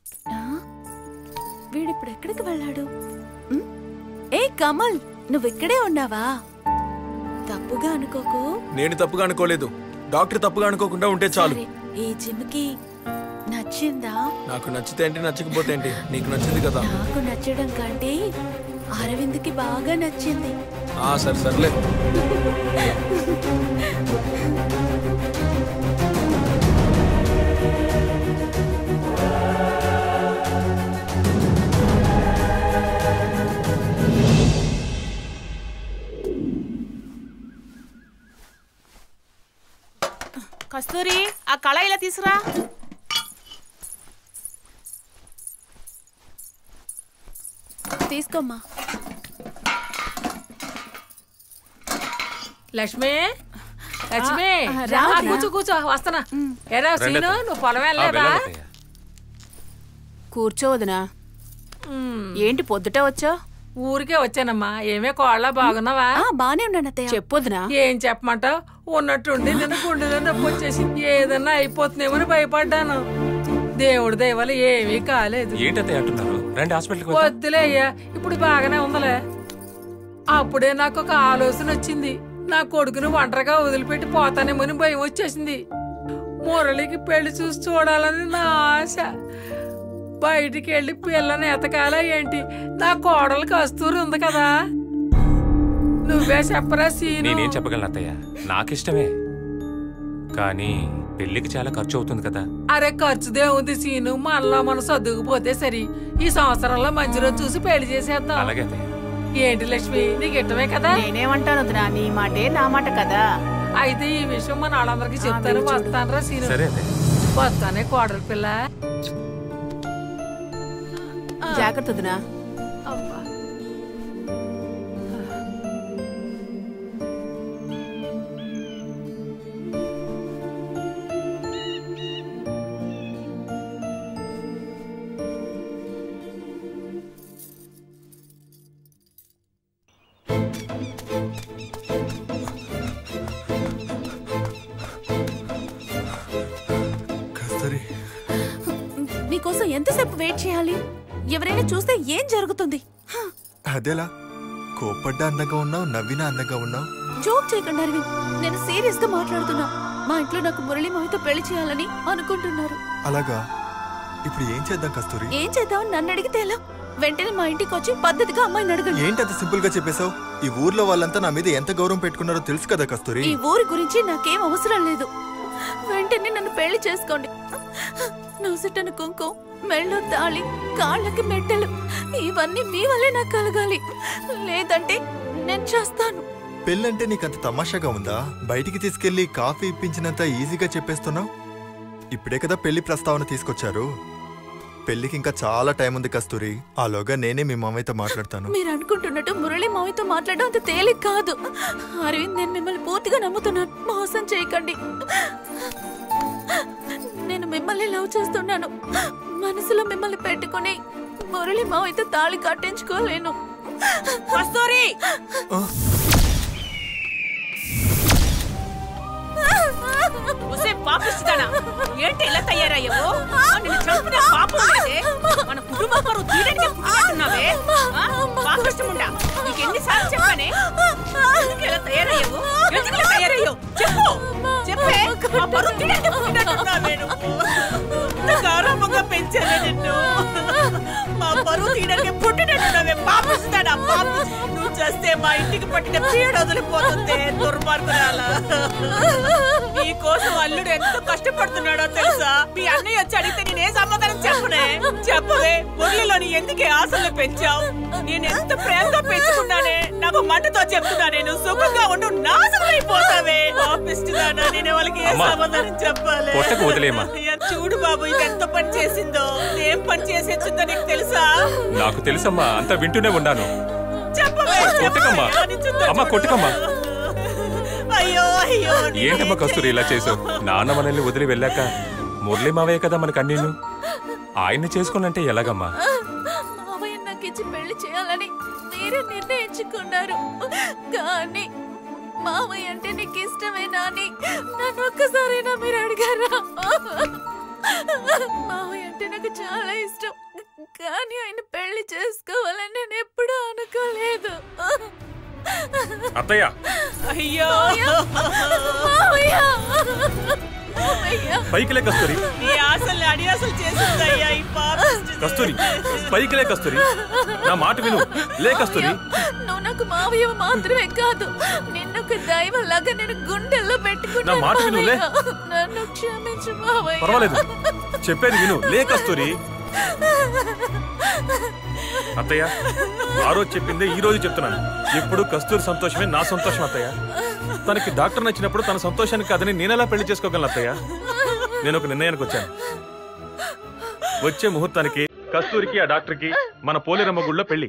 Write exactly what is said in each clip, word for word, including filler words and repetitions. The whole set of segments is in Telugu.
వీడిప్పుడు ఎక్కడికి వెళ్ళాడు? ఏ కమల్, నువ్వు ఇక్కడే ఉన్నావా? తప్పుగా అనుకోకు. నేను తప్పుగా అనుకోలేదు. డాక్టర్ తప్పుగా అనుకోకుండా ఉంటే చాలు. ఈ జిమ్ కి నచ్చిందా? నాకు నచ్చితే ఏంటి, నచ్చకపోతే ఏంటి? నీకు నచ్చింది కదా. నాకు నచ్చడం కంటే అరవింద్ కి బాగా నచ్చింది. ఆ సరే సర్లే. కస్తూరి, ఆ కళాయిలా తీసురా. తీసుకోమ్మా. లక్ష్మి, లక్ష్మి కూర్చో కూర్చో, వస్తానా. ఏరా సీను, నువ్వు పొలం వెళ్ళలేదా? కూర్చోవదునా. ఏంటి పొద్దుటే వచ్చా? ఊరికే వచ్చానమ్మా. ఏమే కోళ్ళ బాగున్నావా? బానే ఉన్నాను అత్తయ్య. చెప్పొద్దునా. ఏం చెప్పమంటావు? ఉన్నట్టుండి నిన్న గుండెలో నొప్పి వచ్చేసి ఏదన్నా అయిపోతుందేమని భయపడ్డాను. దేవుడి దయవల్ల ఏమీ కాలేదు. వద్దులే అయ్యా, ఇప్పుడు బాగానే ఉందలే. అప్పుడే నాకు ఒక ఆలోచన వచ్చింది. నా కొడుకును ఒంటరిగా వదిలిపెట్టి పోతానేమని భయం వచ్చేసింది. మురళికి పెళ్లి చూసి చూడాలని నా ఆశ. బయటికి వెళ్ళి పిల్లని ఎతకాలా ఏంటి? నా కోడలు కస్తూరి ఉంది కదా, నువ్వే చెప్పరా సీను. నేనేం చెప్పగలను అత్తయ్య, నాకిష్టమే, కానీ పెళ్లికి చాలా ఖర్చు అవుతుంది కదా. అరే ఖర్చుదే ఉంది సీను, మనలో మనం సర్దుకుపోతే సరి. ఈ సంవత్సరంలో మంచి రోజు చూసి పెళ్లి చేసేద్దాం. అలాగే. ఏంటి లక్ష్మి, నీకు ఇష్టమే కదా? నేనేమంటాను వదినా, నీ మాటే నా మాట కదా. అయితే ఈ విషయం మన వాళ్ళందరికీ చెప్తాను. వస్తానరా సీను. వస్తానే కోడలు పిల్ల. జాగ్రత్త వదినా. నీకోసం ఎంతసేపు వెయిట్ చేయాలి? ఎవరైనా చూస్తే ఏం జరుగుతుంది? అదేలా కోపడ్డా అందంగా ఉన్నావు, నవ్వినా అందంగా ఉన్నావు. జోక్ చేయకండి అరవింద్, నేను సీరియస్ గా మాట్లాడుతున్నా. మా ఇంట్లో నాకు మురళి మావితో పెళ్లి చేయాలని అనుకుంటున్నారు. అలాగా? ఇప్పుడు ఏం చేద్దాం కస్తూరి? ఏం చేద్దాం నన్ను అడిగితే ఎలా? వెంటనే మా ఇంటికి వచ్చి పద్ధతిగా అమ్మాయిని అడగండి. ఏంటి అంత సింపుల్ గా చెప్పేశావు? ఈ ఊర్లో వాళ్ళంతా నా మీద ఎంత గౌరవం పెట్టుకున్నారో తెలుసు కదా కస్తూరి. ఈ ఊరి గురించి నాకేం అవసరం లేదు. వెంటనే నన్ను పెళ్లి చేసుకోండి. నూసుటను కుంకుమ, మెళ్ళో తాళి, కాళ్ళకి మెట్టెలు, ఇవన్నీ మీ వల్లే నాకు కలగాలి. లేదంటే నేను చేస్తాను. పెళ్ళంటే నీకంత తమాషాగా ఉందా? బయటికి తీసుకెళ్లి కాఫీ ఇప్పించినంత ఈజీగా చెప్పేస్తున్నావు. ఇప్పుడే కదా పెళ్లి ప్రస్తావన తీసుకొచ్చారు. పెళ్లికి ఇంకా చాలా టైం ఉంది కస్తూరి. ఆలోగా నేనే మీ మామయ్యతో మాట్లాడతాను. మీరు అనుకుంటున్నట్టు మురళి మామయ్యతో మాట్లాడడం అంత తేలిక కాదు. అరవింద్, నేను మిమ్మల్ని పూర్తిగా నమ్ముతున్నాను. మోసం చేయకండి. నేను మిమ్మల్ని లవ్ చేస్తున్నాను. మనసులో మిమ్మల్ని పెట్టుకుని మురళి మావయ్యతో తాళి కట్టించుకోలేను. కస్తూరి, ఏంటి ఇలా తయారయ్యావు? నిన్ను చంపిన పాపం లేదే. మన కుటుంబ పరువు తీయడానికి పుట్టినట్టున్నావే. పాపిష్టముండా, నీకు ఎన్నిసార్లు చెప్పానే? ఎందుకు ఇలా తయారయ్యావు? ఎందుకు ఇలా తయారయ్యావు? చెప్పు, చెప్పే. మా పరువు తీయడానికి పుట్టినట్టున్నావే. నువ్వు గౌరవంగా పెంచానే నిన్ను. మా పరువు తీయడానికి పుట్టినట్టున్నావే. పాపిస్తాడా పాపి. నువ్వు చేస్తే మా ఇంటికి పట్టిన పీడ వదిలిపోతుంది. దుర్మార్గురాలా. నీ కోసం అల్లుడు ఎంత కష్టపడుతున్నాడో తెలుసా? మీ అన్నయ్య వచ్చి అడిగితే నేనే సమాధానం చెప్పనే? చెప్పవే. మురళిలోని ఎందుకే ఆశలు పెంచావు? నేను ఎంత ప్రేమగా పెంచుకున్నానే. నాకు మంటతో చెప్తున్నా, నేను సుఖంగా ఉండు, నాశనం అయిపోతావే. పాపిస్తున్నానా? నేను వాళ్ళకి ఏ సమాధానం చెప్పాలి? చూడు బాబు, ఇది ఎంత పని చేసిందో. ఏం పని చేసేచ్చిందో నీకు తెలుసా? నాకు తెలుసమ్మా, అంతా వింటూనే ఉన్నాను. చెప్పవే. కొట్టకమ్మా అమ్మా, కొట్టకమ్మా. అయ్యో అయ్యో, ఏంటమ్మా కస్తూరి ఇలా చేసావు? నాన్న మనల్ని వదిలి వెళ్ళాక మురళి మావయ్య కదా మనకు అన్నీను. ఆయన్ని చేసుకోనంటే ఎలాగమ్మా? మావయ్య నాకు ఇచ్చి పెళ్లి చేయాలని మీరే నిర్ణయించుకున్నారు. కానీ మావయ్య అంటే నీకు ఇష్టమేనా అని నన్ను ఒక్కసారైనా మీరు అడిగారా? మావయ్య అంటే నాకు చాలా ఇష్టం, కానీ ఆయన పెళ్లి చేసుకోవాలని నేను ఎప్పుడూ అనుకోలేదు. అత్తయ్య అయ్యో పైకిలే కస్తూరి. నీ ఆశల్ని అడియాసలు చేసిందయ్యా ఈ పాపిష్టి. కస్తూరి పైకిలే కస్తూరి, నా మాట విను. లే కస్తూరి. నువ్వు నాకు మావయ్య మాత్రమే కాదు, నిన్నొక దైవంలాగా నేను గుండెల్లో పెట్టుకున్నా. నా మాట విను. లే. నన్ను క్షమించు మావయ్య. పర్వాలేదు, చెప్పేది విను. లే కస్తూరి. అత్తయ్య ఆ రోజు చెప్పిందే ఈ రోజు చెప్తున్నాను. ఎప్పుడు కస్తూరి సంతోషమే నా సంతోషం అత్తయ్య. తనకి డాక్టర్ నచ్చినప్పుడు తన సంతోషానికి కాదని నేనెలా పెళ్లి చేసుకోగలను అత్తయ్య? నేను ఒక నిర్ణయానికి వచ్చాను. వచ్చే ముహూర్తానికి కస్తూరికి ఆ డాక్టర్కి మన పోలేరమ్మ గుళ్ళో పెళ్లి.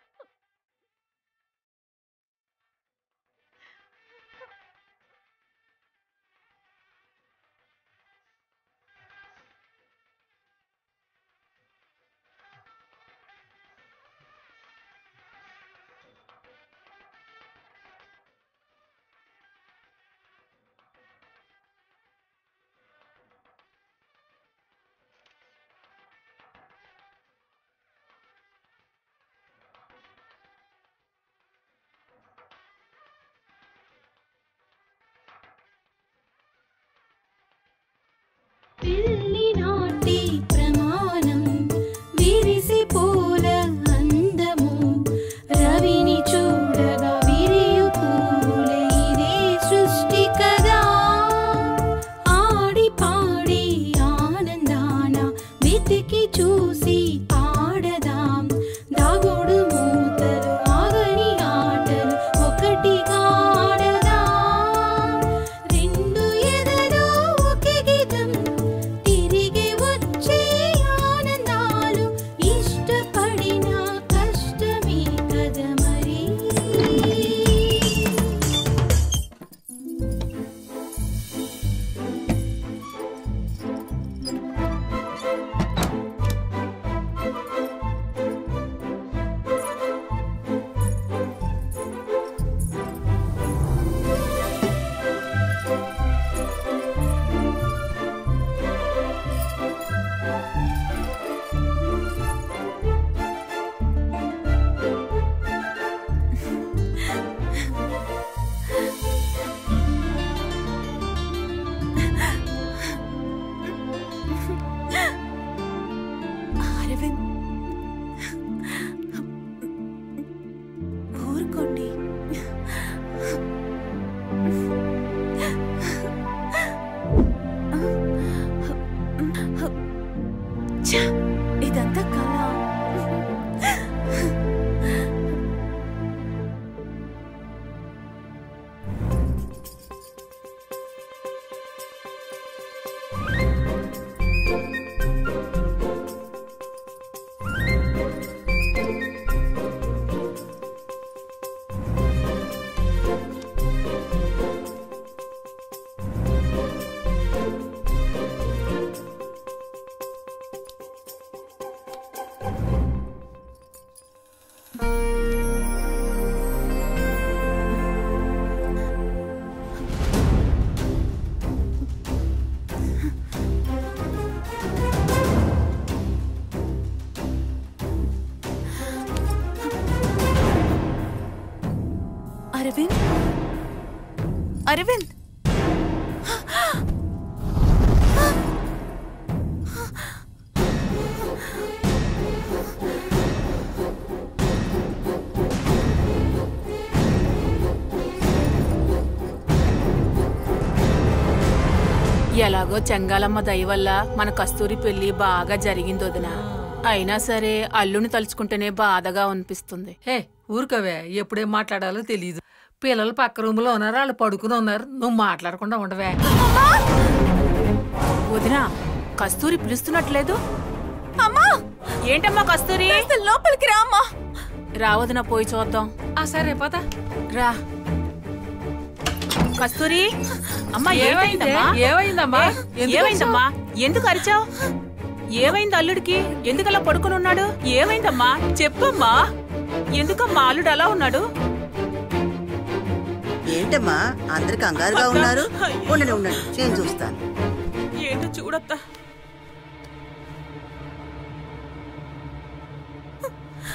పిల్లినాటి ప్రమాణం విరిసి పూల అందము రవిని చూడగా విరియు పూల ఇదే సృష్టి కదా. ఆడి పాడి ఆనందాన వెతికి చూసి ఆడదాం. దాగుడు మూతలు ఆగని ఆటలు ఒకటిగా ఆడదాం. రెండు ఎదలో ఒకే గీతం తిరిగి వచ్చే ఆనందాలు. ఇష్టపడిన కష్టమే కదా మరి. అరవింద్, ఊరుకోండి. ఛ, ఇదంతా కళ. అరవింద్, అరవింద్, ఎలాగో చెంగాలమ్మ దయ వల్ల మన కస్తూరి పెళ్లి బాగా జరిగింది వదినా. అయినా సరే అల్లుని తలుచుకుంటేనే బాధగా అనిపిస్తుంది. హే ఊరుకవే, ఎప్పుడేం మాట్లాడాలో తెలీదు. పిల్లలు పక్క రూమ్ లో ఉన్నారు, వాళ్ళు పడుకుని ఉన్నారు. నువ్వు మాట్లాడకుండా ఉండవే. వదినా, కస్తూరి పిలుస్తున్నట్లేదు. అమ్మా, ఏంటమ్మా కస్తూరి? లోపలికి రా అమ్మా. రావదినా, పోయి చూద్దాం. ఆ సరే పద. రా కస్తూరి. అమ్మా, ఏమైందే? ఏమైందమ్మా? ఏమైందమ్మా? ఎందుకు ఏమైందమ్మా? ఎందుకు అరిచావు? ఏమైంది అల్లుడికి? ఎందుకలా పడుకుని ఉన్నాడు? ఏమైందమ్మా చెప్పమ్మా. ఎందుకమ్మా అల్లుడు అలా ఉన్నాడు? ఏంటమ్మా అందరు కంగారుగా ఉన్నారు? ఉండండి ఉండండి నేను చూస్తాను. ఏంటో చూడత్తా.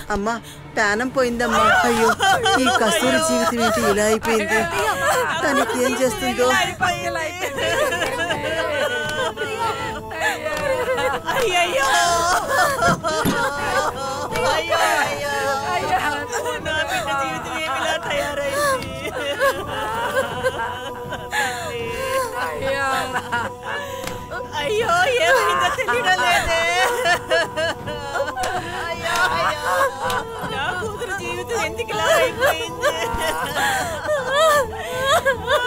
అమ్మా ప్రాణం పోయిందమ్మా. అయ్యో ఈ కస్తూరి జీవితం ఏంటి ఇలా అయిపోయింది? తనకి ఏం చేస్తుందో. అయ్యయ్యో నా బిడ్డ జీవితం ఏమిలా తయారైంది? అయ్యో ఏమైందో తెలియడం లేదే. నా కూతురు జీవితం ఎందుకు ఇలా అయిపోయింది?